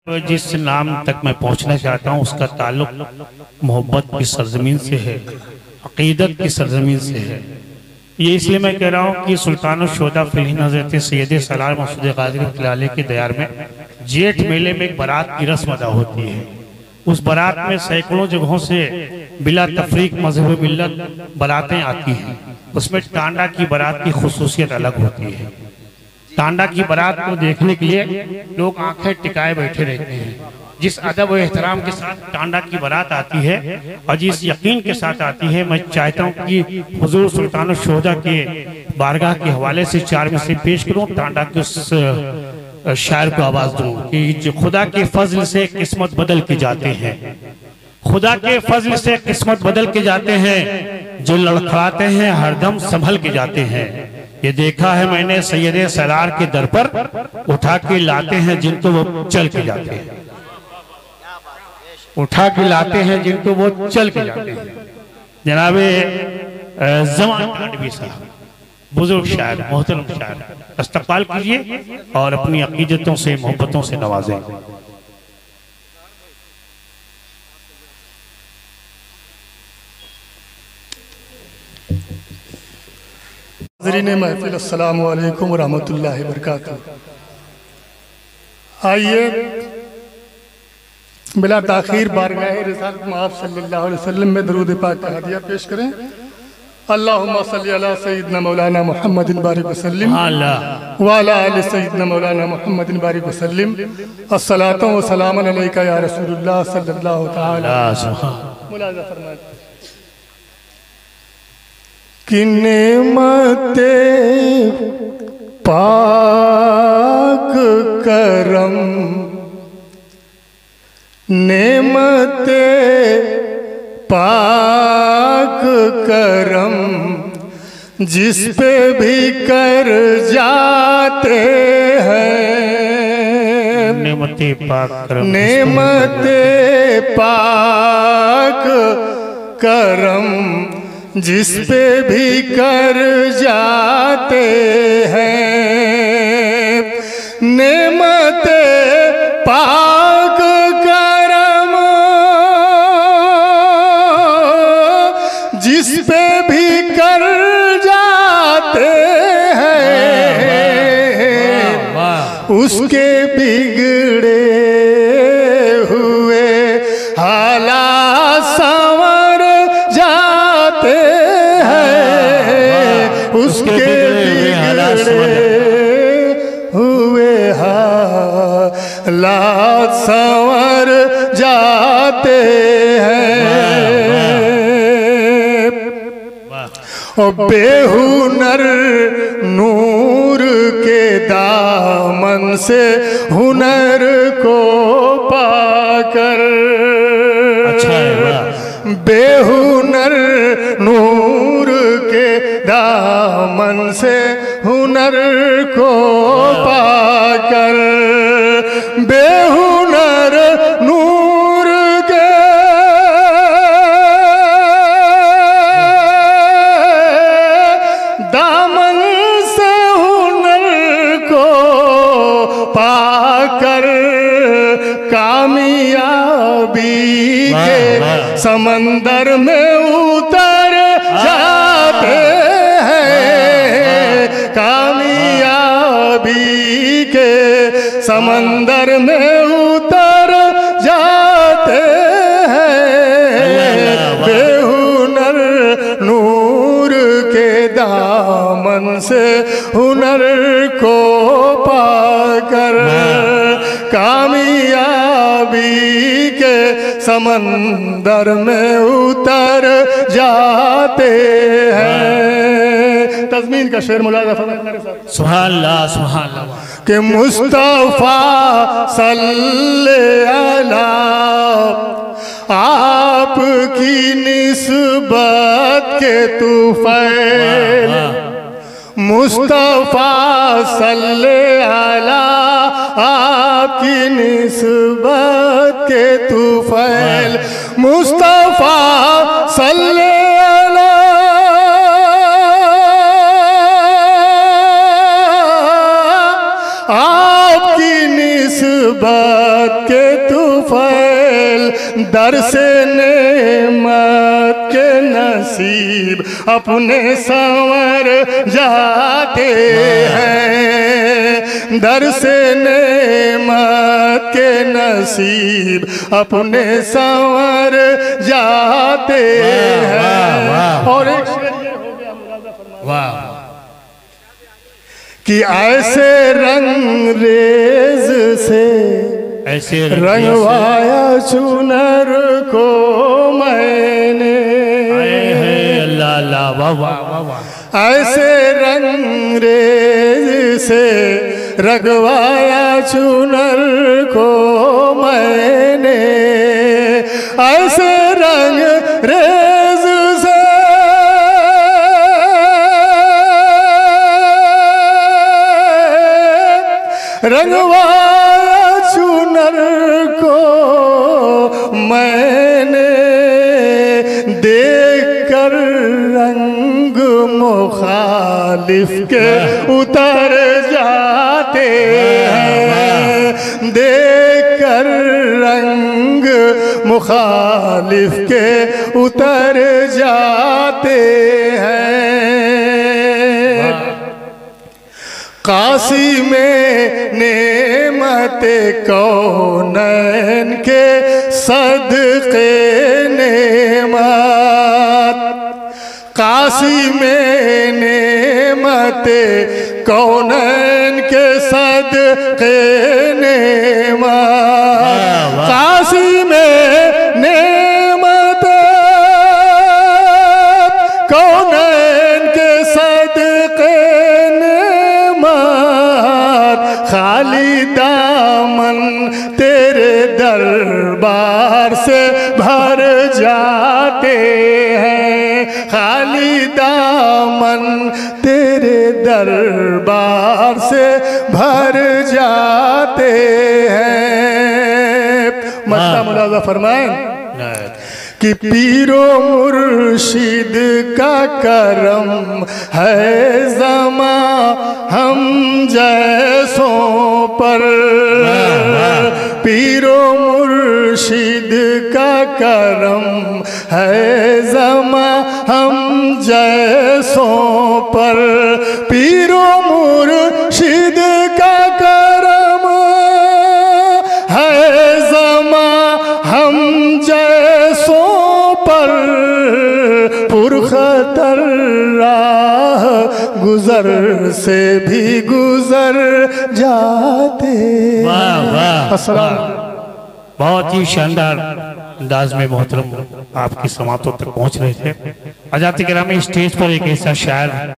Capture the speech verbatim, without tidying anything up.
जिस नाम तक मैं पहुंचना चाहता हूं उसका ताल्लुक मोहब्बत की सरजमीन से है, अकीदत की सरजमीन से है। ये इसलिए मैं कह रहा हूं कि सुल्तान शुहदा फिलहिन हज़रत सैयद सलार मसूद क़ादरी क़िलाले के दयार में जेठ मेले में एक बारात की रस्म अदा होती है। उस बारात में सैकड़ों जगहों से बिला तफरीक मजहब मिल्लत बारातें आती हैं। उसमें टांडा की बारात की खुसूसियत अलग होती है। टांडा की बारात को देखने के लिए लोग आंखें टिकाए बैठे रहते हैं। जिस अदब और एहतराम के साथ टांडा की बारात आती है और जिस यकीन के साथ आती है, मैं चाहता हूं कि हुजूर सुल्तान शुहदा के बारगाह के हवाले से चार में से पेश करूं, टांडा के उस शायर को आवाज दूं कि जो खुदा के फजल से किस्मत बदल के जाते हैं, खुदा के फजल से किस्मत बदल के जाते हैं, जो लड़खड़ाते हैं हरदम संभल के जाते हैं। ये देखा है मैंने सैयद सलार के दर पर उठा के लाते हैं जिनको वो चल के जाते हैं, उठा के लाते हैं जिनको वो चल के जाते हैं। जनाबे ज़मान टांडवी साहब बुजुर्ग शायर, मोहतरम शायर, इस्तक़बाल कीजिए और अपनी अक़ीदतों से मोहब्बतों से नवाजें। हाज़रीन महफ़िल, अस्सलामु अलैकुम व रहमतुल्लाहि व बरकातुहू। आइए बिला ताख़ीर बारगाह रिसालत में आप सल्लल्लाहु अलैहि वसल्लम में दरूद पाक का हदिया पेश करें। अल्लाहुम्मा सल्ली अला सय्यिदना मौलाना मुहम्मदिन बारिक वसल्लिम व अला आलि सय्यिदना मौलाना मुहम्मदिन बारिक वसल्लिम। अस्सलातु व सलामु अलैका या रसूलुल्लाह सल्लल्लाहु तआला मुलाज़ा फरमाएं कि नेमते पाक करम, नेमते पाक करम जिस पे भी कर जाते हैं, नेमते पाक करम, नेमते पाक करम जिस पे भी कर जाते हैं, नेमते पाक करम जिस पे भी कर जाते हैं, उसके बिगड़े हुए हालात संवर जाते हैं, उसके बिगड़े हुए हालात संवर जाते हैं। और बेहुनर नूर के दामन से हुनर को पाकर, अच्छा है, बेहुनर नूर के दामन से हुनर को पाकर, बेहुनर नूर के दामन से हुनर को पाकर कामयाबी के समंदर में उतर जाते हैं, कामयाबी के समंदर में उतर जाते हैं, बेहुनर नूर के दामन से हुनर को पाकर कामयाबी के समंदर में उतर जाते हैं। तज़मीन का शेर मुलाज़ा फरमाएं मेरे साथ। सुभान अल्लाह, सुभान अल्लाह। कि मुस्तफ़ा सल्ले अला आपकी निस्बत के तुफ़ैल, मुस्तफ़ा सल्ले अला आपकी निस्बत के तुफ़ैल, मुस्तफ़ा सल्ले अला आपकी निस्बत के तुफैल, दर से नेमत के नसीब अपने संवर जाते हैं। दर से नेमत के नसीब अपने संवर जाते हैं। और एक शेर ये हो गया मुलाजा फरमाया, वाह, कि ऐसे रंग रेज से ऐसे रंगवाया चुनर को मैंने, अल्लाह अल्लाह, वाह वाह वाह वाह। ऐसे रंग रेज से रंगवाया चुनर को मैंने, ऐसे रंग रेज से रंगवाया चुनर को मैंने, देख कर रंग मुखालिफ के उतर जाते हैं। देख कर रंग मुखालिफ के उतर जाते हैं। काशी में नेमते कौनैन के सदके नेमत, काशी में नेमते कौनैन के सदके नेमत, काशी में नेमते कौनैन के सदके खाली दामन तेरे दरबार से भर जाते हैं। खाली दामन तेरे दरबार से भर जाते हैं। मसला मुलाजा फरमाएं कि पीरो मुर्शिद का करम है ज़मा हम जैसों पर, पीरो मुर्शिद का करम है ज़मा हम जैसों पर, पीरो मुर्शिद का करम है ज़मा हम जैसों पर, पुरखतर राह गुजर से भी गुजर जाते। वाह वाह, अस्सलाम। बहुत ही शानदार अंदाज में मोहतरम आपकी समातों तक पहुंच रहे थे। हज़रात किराम, स्टेज पर एक ऐसा शायर